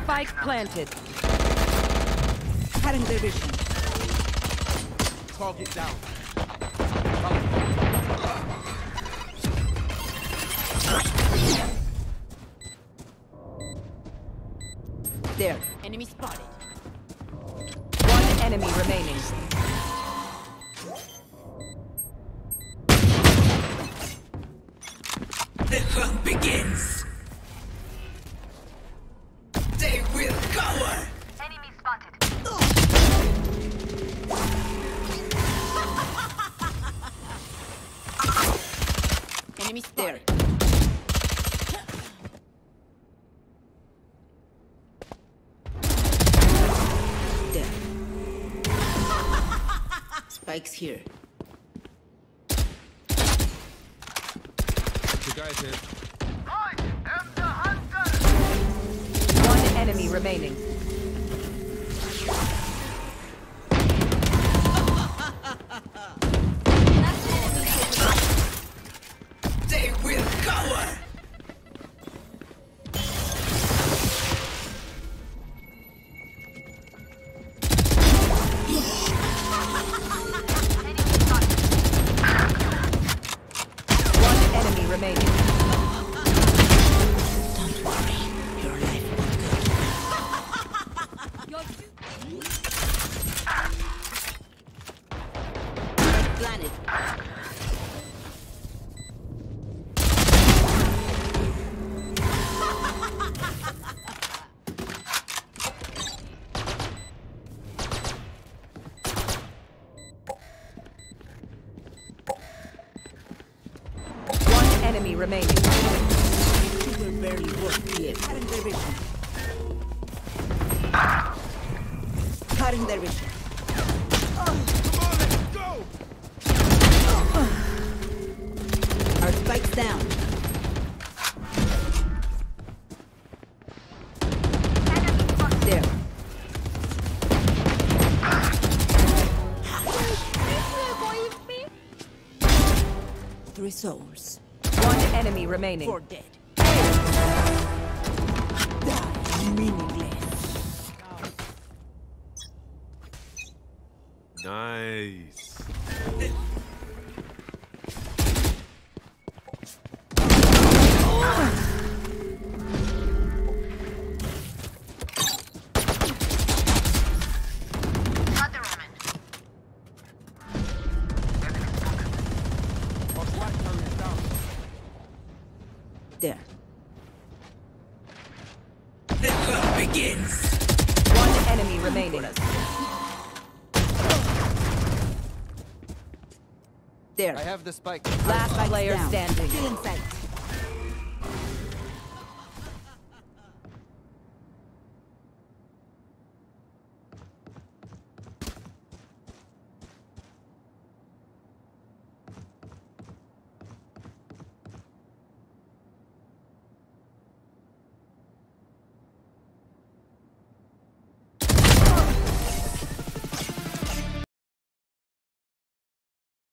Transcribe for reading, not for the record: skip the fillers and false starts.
Spike planted. Cutting their vision. Target down. There. Enemy spotted. One enemy remaining. The hunt begins. They will cower. Enemy spotted. Enemy spotted. There. Spike's here. The guy's here. I am the hunter. One enemy remaining. They will cower. One enemy remaining. Don't worry, your life will be planet. One enemy remaining. You will barely work yet. Cutting their vision. Cutting their vision. Come on, let's go! Our spike's down. There. Three souls. One enemy remaining. Four dead. Die meaningless. Nice. Other woman. Our flag carrier down. There. The hunt begins. One enemy remaining. There. I have the spike. Last Spike's player down. standing. Still in sight.